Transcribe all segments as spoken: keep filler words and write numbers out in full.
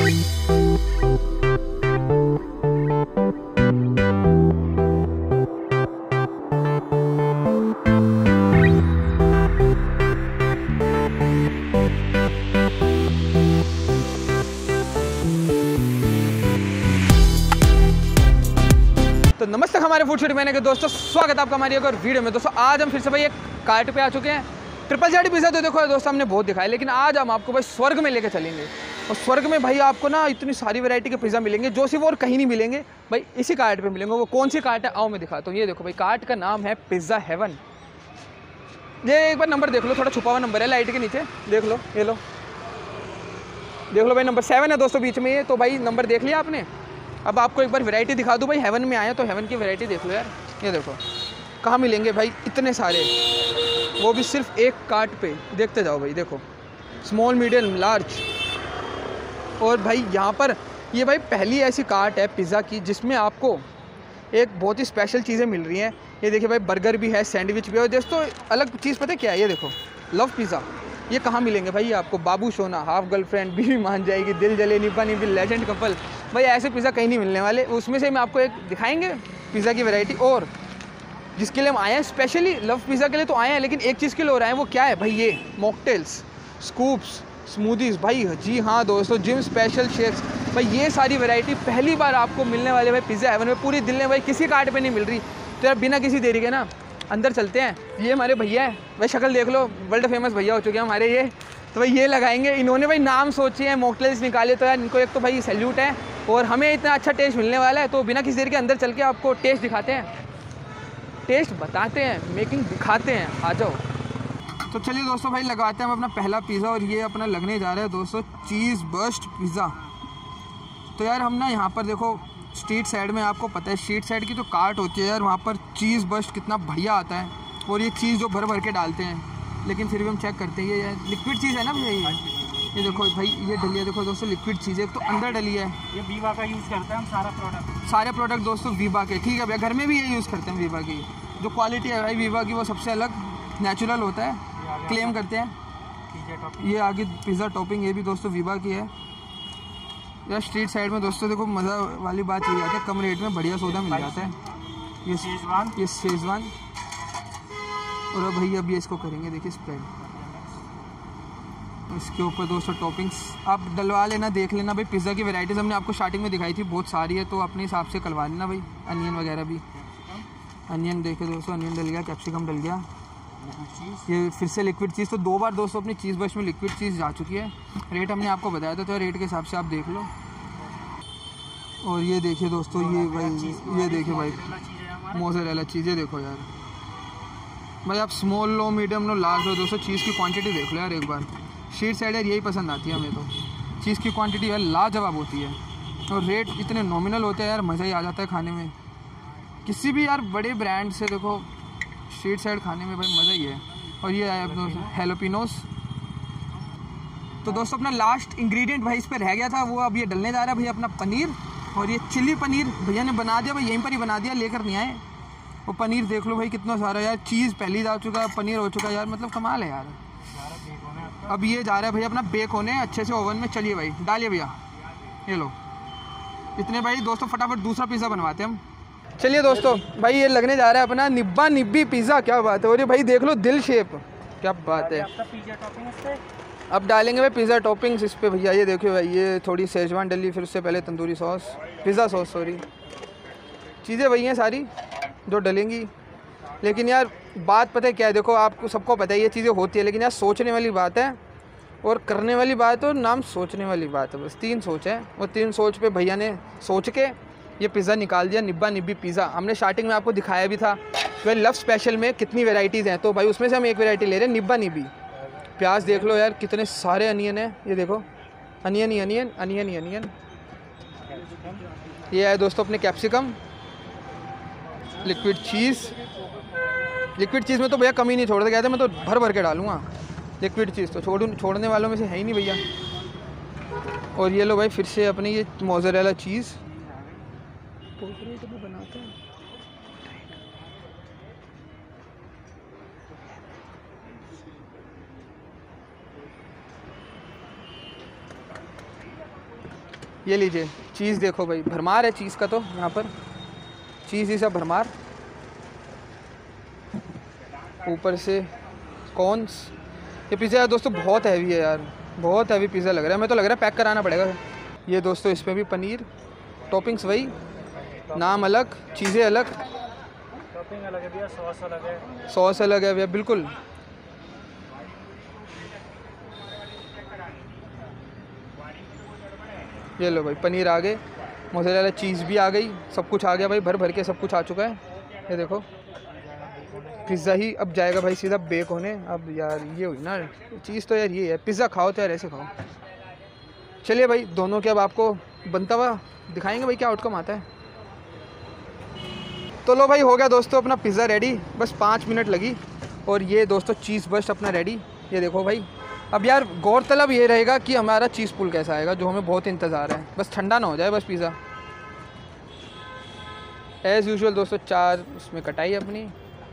तो नमस्ते हमारे फूड सिटी मैंने के दोस्तों, स्वागत है आपका हमारी एक और वीडियो में। दोस्तों आज हम फिर से भाई एक कार्ट पे आ चुके हैं। ट्रिपल जेड पिज़्ज़ा तो देखो दोस्तों हमने बहुत दिखाया, लेकिन आज हम आपको भाई स्वर्ग में लेके चलेंगे। और स्वर्ग में भाई आपको ना इतनी सारी वैरायटी के पिज़्ज़ा मिलेंगे जो सिर्फ और कहीं नहीं मिलेंगे भाई, इसी कार्ट पे मिलेंगे। वो कौन सी कार्ट है आओ मैं दिखाता हूँ। ये देखो भाई, कार्ट का नाम है पिज़्ज़ा हेवन। ये एक बार नंबर देख लो, थोड़ा छुपा हुआ नंबर है लाइट के नीचे, देख लो। ये लो देख लो भाई, नंबर सेवन है दोस्तों बीच में ये। तो भाई नंबर देख लिया आपने। अब आपको एक बार वैरायटी दिखा दूँ भाई, हेवन में आए तो हेवन की वैरायटी देख लो यार। ये देखो कहाँ मिलेंगे भाई इतने सारे, वो भी सिर्फ एक कार्ट पे। देखते जाओ भाई, देखो स्मॉल मीडियम लार्ज। और भाई यहाँ पर ये भाई पहली ऐसी कार्ट है पिज़्ज़ा की जिसमें आपको एक बहुत ही स्पेशल चीज़ें मिल रही हैं। ये देखिए भाई, बर्गर भी है, सैंडविच भी है। और दोस्तों अलग चीज़ पता है क्या है, ये देखो लव पिज़्ज़ा। ये कहाँ मिलेंगे भाई आपको? बाबू सोना, हाफ गर्लफ्रेंड, बीवी मान जाएगी, दिल जले, निब्बा निब्बी, लेजेंड कपल। भाई ऐसे पिज़्ज़ा कहीं नहीं मिलने वाले। उसमें से मैं आपको एक दिखाएंगे पिज़्ज़ा की वैरायटी। और जिसके लिए हम आए हैं स्पेशली लव पिज़्ज़ा के लिए तो आए हैं, लेकिन एक चीज़ के लिए हो रहा है, वो क्या है भाई? ये मॉकटेल्स, स्कूप्स, स्मूदीज़। भाई जी हाँ दोस्तों, जिम स्पेशल शेक्स। भाई ये सारी वैरायटी पहली बार आपको मिलने वाले भाई पिज़्ज़ा हेवन में। पूरी दिल्ली में भाई किसी कार्ट पे नहीं मिल रही। तो यार बिना किसी देरी के ना अंदर चलते हैं। ये हमारे भैया है भाई, शक्ल देख लो, वर्ल्ड फेमस भैया हो चुके हैं हमारे ये। तो भाई ये लगाएंगे इन्होंने भाई, नाम सोचिए, मॉकटेल्स निकाले। तो यार इनको एक तो भाई सैल्यूट है, और हमें इतना अच्छा टेस्ट मिलने वाला है। तो बिना किसी देरी के अंदर चल के आपको टेस्ट दिखाते हैं, टेस्ट बताते हैं, मेकिंग दिखाते हैं। आ जाओ। तो चलिए दोस्तों भाई लगाते हैं हम अपना पहला पिज़्ज़ा। और ये अपना लगने जा रहा है दोस्तों चीज़ बर्स्ट पिज़्ज़ा। तो यार हम ना यहाँ पर देखो स्ट्रीट साइड में, आपको पता है स्ट्रीट साइड की तो कार्ट होती है यार, वहाँ पर चीज़ बर्स्ट कितना बढ़िया आता है। और ये चीज़ जो भर भर के डालते हैं, लेकिन फिर भी हम चेक करते हैं। ये लिक्विड चीज़ है ना भैया, ये ये देखो भाई, ये डली है देखो दोस्तों, लिक्विड चीज़ है तो अंदर डली है। ये वीवा का यूज़ करते हैं हम सारा प्रोडक्ट सारे प्रोडक्ट दोस्तों वीवा के। ठीक है भैया, घर में भी ये यूज़ करते हैं वीवा की। जो क्वालिटी है भाई वीवा की वो सबसे अलग नेचुरल होता है, क्लेम करते हैं। ये आगे पिज़्ज़ा टॉपिंग, ये भी दोस्तों वीवा की है। यार स्ट्रीट साइड में दोस्तों देखो मज़ा वाली बात ये आती है, कम रेट में बढ़िया सौदा मिल जाता है। ये शेजवान, ये शेजवान। और अब भैया अभी इसको करेंगे देखिए स्प्रेड। इसके ऊपर दोस्तों टॉपिंग्स आप डलवा लेना, देख लेना भाई। पिज़्ज़ा की वैराइटीज़ हमने आपको स्टार्टिंग में दिखाई थी, बहुत सारी है, तो अपने हिसाब से करवा लेना भाई। अनियन वगैरह भी, अनियन देखे दोस्तों, अनियन डल गया, कैप्सिकम डल गया। ये फिर से लिक्विड चीज़। तो दो बार दोस्तों अपनी चीज़ बर्स्ट में लिक्विड चीज़ जा चुकी है। रेट हमने आपको बताया था, तो रेट के हिसाब से आप देख लो। और ये देखिए दोस्तों, ये भाई ये देखिए भाई मोज़रेला चीज़ें देखो यार। भाई आप स्मॉल लो, मीडियम लो, लार्ज लो दोस्तों, चीज़ की क्वांटिटी देख लो यार एक बार। स्ट्रीट साइड यार यही पसंद आती है हमें तो, चीज़ की क्वांटिटी यार लाजवाब होती है। और रेट इतने नॉमिनल होते हैं यार, मज़ा ही आ जाता है खाने में। किसी भी यार बड़े ब्रांड से देखो स्ट्रीट साइड खाने में भाई मज़ा ही है। और ये आया अपना हैलोपिनोस। तो दोस्तों अपना लास्ट इंग्रेडिएंट भाई इस पर रह गया था, वो अब ये डलने जा रहा है भाई अपना पनीर। और ये चिली पनीर भैया ने बना दिया भाई, यहीं पर ही बना दिया, लेकर नहीं आए। वो पनीर देख लो भाई कितना सारा यार, चीज़ पहले जा चुका है, पनीर हो चुका है यार, मतलब कमाल है यार। अब ये जा रहा है भाई अपना बेक होने अच्छे से ओवन में। चलिए भाई डालिए भैया, ये लो। इतने भाई दोस्तों फटाफट दूसरा पिज़्ज़ा बनवाते हैं हम। चलिए दोस्तों भाई ये लगने जा रहा है अपना निब्बा निब्बी पिज़्ज़ा। क्या बात है। और ये भाई देख लो दिल शेप, क्या बात है। अब डालेंगे भाई पिज़्ज़ा टॉपिंग्स इस पर भैया। ये देखिए भाई, ये थोड़ी शेजवान डली, फिर उससे पहले tandoori sauce, pizza sauce sorry, चीज़ें वही हैं सारी जो डलेंगी। लेकिन यार बात पता है क्या है, देखो आपको सबको पता है ये चीज़ें होती है, लेकिन यार सोचने वाली बात है और करने वाली बात है, और नाम सोचने वाली बात है। बस तीन सोच है, वो तीन सोच पे भैया ने सोच के ये पिज़्ज़ा निकाल दिया, निब्बा निब्बी पिज़्ज़ा। हमने स्टार्टिंग में आपको दिखाया भी था भाई लव स्पेशल में कितनी वेराइटीज़ हैं, तो भाई उसमें से हम एक वेराइटी ले रहे हैं निब्बा निब्बी। प्याज देख लो यार कितने सारे अनियन हैं, ये देखो अनियन ही अनियन, अनियन ही अनियन। ये है दोस्तों अपने capsicum, liquid cheese. Liquid cheese में तो भैया कमी नहीं छोड़ते, कहते मैं तो भर भर के डालूँगा लिक्विड चीज़, तो छोड़ छोड़ने वालों में से है ही नहीं भैया। और ये लो भाई फिर से अपनी ये मोज़रेला चीज़ बनाते हैं। ये लीजिए चीज़ देखो भाई, भरमार है चीज़ का तो यहाँ पर, चीज़ ही सब भरमार। ऊपर से कॉर्न्स। ये पिज़्ज़ा दोस्तों बहुत हैवी है यार, बहुत हैवी पिज़्ज़ा लग रहा है, मैं तो लग रहा है पैक कराना पड़ेगा। ये दोस्तों इसमें भी पनीर, टॉपिंग्स वही, नाम अलग, चीज़ें अलग, टॉपिंग अलग है भैया, सॉस अलग है, सॉस अलग है भैया बिल्कुल। ये लो भाई पनीर आ गए, मोज़रेला चीज़ भी आ गई, सब कुछ आ गया भाई, भर भर के सब कुछ आ चुका है। ये देखो पिज़्ज़ा ही अब जाएगा भाई सीधा बेक होने। अब यार ये हुई ना चीज़ तो यार ये है, पिज़्ज़ा खाओ तो यार ऐसे खाओ। चलिए भाई दोनों के अब आपको बनता हुआ दिखाएंगे भाई क्या आउटकम आता है। तो लो भाई हो गया दोस्तों अपना पिज़्ज़ा रेडी, बस पाँच मिनट लगी। और ये दोस्तों चीज़ बस्ट अपना रेडी, ये देखो भाई। अब यार गौरतलब ये रहेगा कि हमारा चीज़ पुल कैसा आएगा, जो हमें बहुत इंतज़ार है, बस ठंडा ना हो जाए बस पिज़्ज़ा। एज़ यूजुअल दोस्तों चार उसमें कटाई अपनी।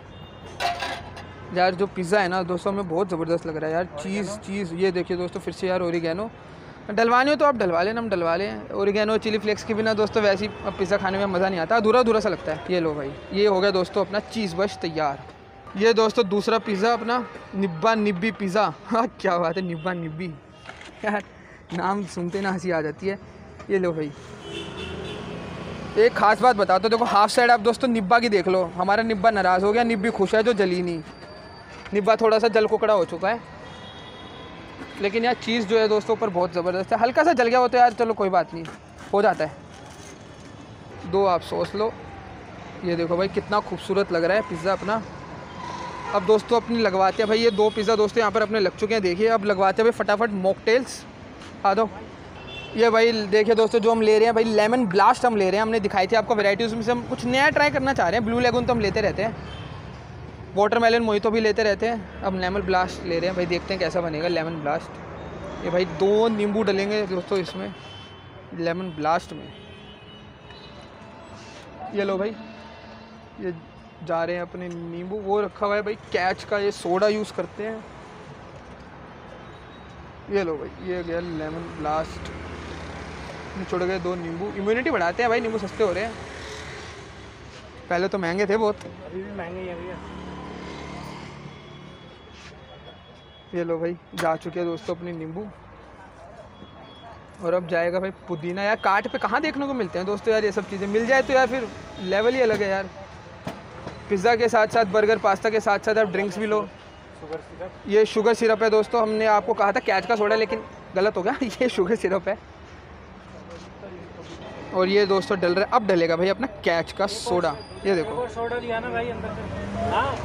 यार जो पिज़्ज़ा है ना दोस्तों हमें बहुत ज़बरदस्त लग रहा है यार, चीज़ चीज़ ये देखिए दोस्तों फिर से यार ओरिगैनो डलवानी हो तो आप डलवा लेना, हम डलवा लें। ओरिगैनो चिली फ्लेक्स के बिना दोस्तों वैसे ही पिज़्ज़ा खाने में मज़ा नहीं आता, अधूरा अधूरा सा लगता है। ये लो भाई ये हो गया दोस्तों अपना चीज़ बश तैयार। ये दोस्तों दूसरा पिज़्ज़ा अपना निब्बा निब्बी पिज़्ज़ा। हाँ क्या बात है, निब्बा निब्बी यार नाम सुनते ना हंसी आ जाती है। ये लो भाई एक ख़ास बात बताता हूँ, देखो हाफ साइड आप दोस्तों निब्बा की देख लो, हमारा निब्बा नाराज़ हो गया, निब्बी खुश है जो जली नहीं। निब्बा थोड़ा सा जल कुकड़ा हो चुका है, लेकिन यार चीज़ जो है दोस्तों ऊपर बहुत ज़बरदस्त है। हल्का सा जल गया हो तो यार चलो कोई बात नहीं, हो जाता है। दो आप सॉस लो। ये देखो भाई कितना खूबसूरत लग रहा है पिज़्ज़ा अपना। अब दोस्तों अपनी लगवाते हैं भाई, ये दो पिज़्ज़ा दोस्तों यहाँ पर अपने लग चुके हैं, देखिए अब लगवाते हैं भाई फटाफट मॉकटेल्स। आ दो ये भाई देखिए दोस्तों जो हम ले रहे हैं भाई लेमन ब्लास्ट हम ले रहे हैं, हमने दिखाई थी आपको वैरायटी, उसमें से हम कुछ नया ट्राई करना चाह रहे हैं। ब्लू लेगून तो हम लेते रहते हैं, वाटरमेलन मोहितो भी लेते रहते हैं, अब लेमन ब्लास्ट ले रहे हैं भाई, देखते हैं कैसा बनेगा लेमन ब्लास्ट। ये भाई दो नींबू डलेंगे दोस्तों इसमें लेमन ब्लास्ट में। ये लो भाई ये जा रहे हैं अपने नींबू, वो रखा हुआ है भाई कैच का, ये सोडा यूज़ करते हैं। ये लो भाई ये गया लेमन ब्लास्ट, निचोड़ गए दो नींबू। इम्यूनिटी बढ़ाते हैं भाई नींबू, सस्ते हो रहे हैं, पहले तो महंगे थे बहुत, अभी भी महंगे ही है भैया। ये लो भाई जा चुके हैं दोस्तों अपने नींबू। और अब जाएगा भाई पुदीना। यार कार्ट पे कहाँ देखने को मिलते हैं दोस्तों यार ये सब चीज़ें, मिल जाए तो यार फिर लेवल ही अलग है यार। पिज़्ज़ा के साथ साथ बर्गर पास्ता के साथ साथ आप ड्रिंक्स भी लो। शुगर सिरप, ये शुगर सिरप है दोस्तों, हमने आपको कहा था कैच का सोडा लेकिन गलत हो गया, ये शुगर सिरप है। और ये दोस्तों डल रहा है, अब डलेगा भाई अपना कैच का सोडा। ये देखो सोडा लिया ना भाई अंदर से। हाँ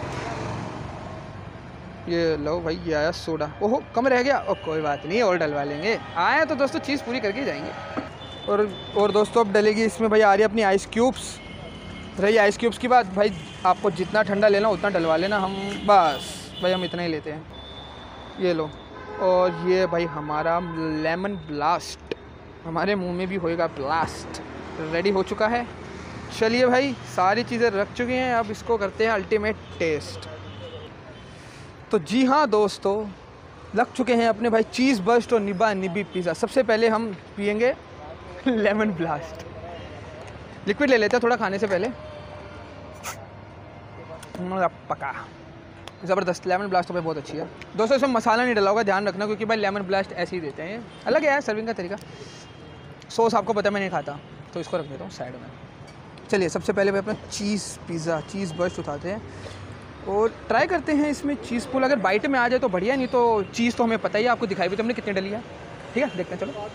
ये लो भाई ये आया सोडा। ओहो कम रह गया, और कोई बात नहीं और डलवा लेंगे, आया तो दोस्तों चीज़ पूरी करके जाएंगे। और और दोस्तों अब डलेगी इसमें भाई आ रही है अपनी आइस क्यूब्स। रही आइस क्यूब्स की बात, भाई आपको जितना ठंडा लेना उतना डलवा लेना, हम बस भाई हम इतना ही लेते हैं। ये लो और ये भाई हमारा लेमन ब्लास्ट, हमारे मुंह में भी होएगा ब्लास्ट, रेडी हो चुका है। चलिए भाई सारी चीज़ें रख चुके हैं, अब इसको करते हैं अल्टीमेट टेस्ट। तो जी हाँ दोस्तों लग चुके हैं अपने भाई चीज़ बस्ट और निब्बा निब्बी पिज़्ज़ा। सबसे पहले हम पियेंगे लेमन ब्लास्ट, लिक्विड ले लेते हैं थोड़ा खाने से पहले। पका ज़बरदस्त, लेमन ब्लास्ट तो भाई बहुत अच्छी है दोस्तों। इसमें मसाला नहीं डला होगा, ध्यान रखना, क्योंकि भाई लेमन ब्लास्ट ऐसे ही देते हैं, अलग है यार सर्विंग का तरीका। सॉस आपको पता है मैं नहीं खाता, तो इसको रख देता हूँ साइड में। चलिए सबसे पहले भाई अपना चीज़ पिज़्ज़ा चीज़ बस्ट उठाते हैं और ट्राई करते हैं इसमें चीज़ पुल। अगर बाइट में आ जाए तो बढ़िया, नहीं तो चीज़ तो हमें पता ही है, आपको दिखाई भी तो हमने कितनी डली है। ठीक है देखते हैं चलो।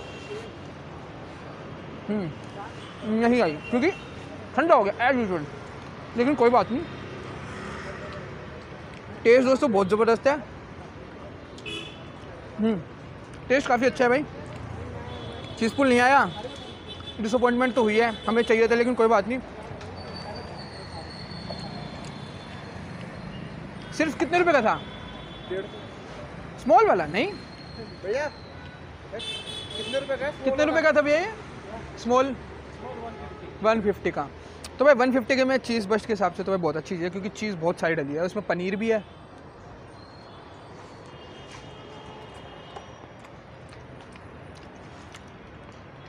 हम्म नहीं आई क्योंकि ठंडा हो गया एज यूजुअल, लेकिन कोई बात नहीं, टेस्ट दोस्तों बहुत ज़बरदस्त है। हम्म टेस्ट काफ़ी अच्छा है भाई। चीज़ पुल नहीं आया, डिसअपॉइंटमेंट तो हुई है, हमें चाहिए था लेकिन कोई बात नहीं। सिर्फ कितने रुपए का था? स्मॉल वाला नहीं भैया कितने रुपए का? कितने रुपए का था भैया ये स्मॉल? वन फिफ्टी का। तो भाई वन फिफ्टी के में चीज़ बस्ट के हिसाब से तो भाई बहुत अच्छी चीज़ है, क्योंकि चीज़ बहुत सारी डली है, उसमें पनीर भी है।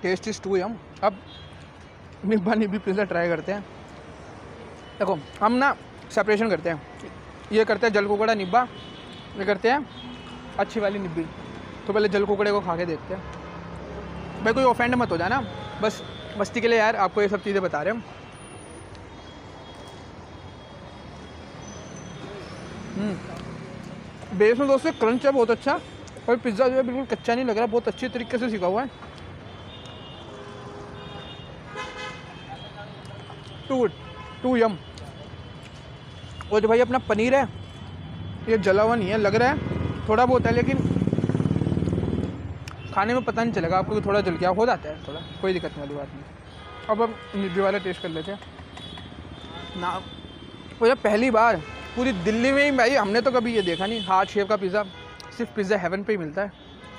Taste is too yum. अब निब्बा निब्बी पिज़्ज़ा ट्राई करते हैं। देखो हम ना सेपरेशन करते हैं, ये करते हैं जल कुकड़ा निब्बा, ये करते हैं अच्छी वाली निब्बी। तो पहले जल कुकड़े को खा के देखते हैं। भाई कोई ऑफेंड मत हो जाना, बस मस्ती के लिए यार आपको ये सब चीज़ें बता रहे हम। हम्म बेस में दोस्तों क्रंच है बहुत अच्छा, और पिज़्ज़ा जो है बिल्कुल कच्चा नहीं लग रहा, बहुत अच्छी तरीके से सीखा हुआ है। Too too yum. और जो भाई अपना पनीर है ये जला हुआ नहीं है, लग रहा है थोड़ा बहुत है, लेकिन खाने में पता नहीं चलेगा आपको कि थोड़ा जल गया, हो जाता है थोड़ा, कोई दिक्कत वाली बात नहीं। अब हम निब्बी वाला टेस्ट कर लेते हैं ना। वो जब पहली बार पूरी दिल्ली में ही भाई हमने तो कभी ये देखा नहीं, हार्ट शेप का पिज़्ज़ा सिर्फ पिज़्ज़ा हेवन पे ही मिलता है।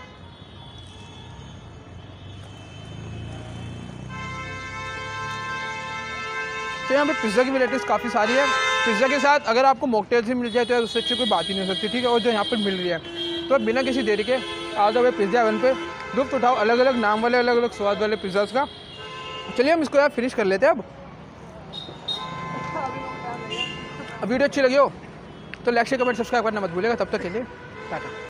तो यहाँ पे पिज़्ज़ा की वैराइटीज़ काफ़ी सारी है। पिज़्ज़ा के साथ अगर आपको मॉकटेल्स ही मिल जाए तो उससे अच्छी कोई बात ही नहीं हो सकती, ठीक है। और जो यहाँ पर मिल रही है तो बिना किसी देरी के आ जाओ पिज़्ज़ा हेवन पे, लुफ्त उठाओ अलग अलग नाम वाले अलग अलग स्वाद वाले पिज़्ज़ाज़ का। चलिए हम इसको यार फिनिश कर लेते हैं। अब वीडियो अच्छी लगी हो तो लाइक शेयर कमेंट सब्सक्राइब करना मत भूलिएगा। तब तक के लिए टाटा।